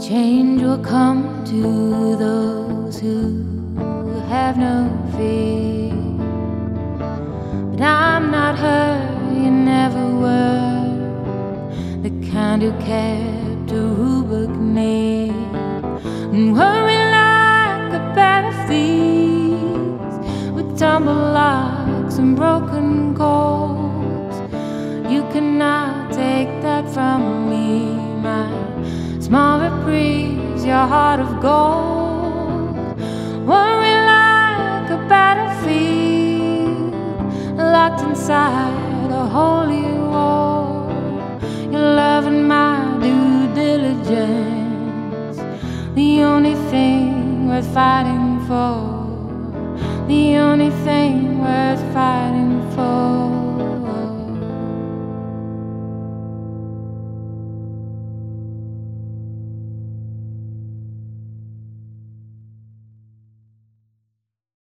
Change will come to those who have no fear. But I'm not her, you never were the kind who kept a rule near and worry like a bed of thieves with tumble locks and broken coals. You cannot take that from me, my small reprieve, your heart of gold. Worry like a battlefield, locked inside a holy war. Your love and my due diligence, the only thing worth fighting for, the only thing worth fighting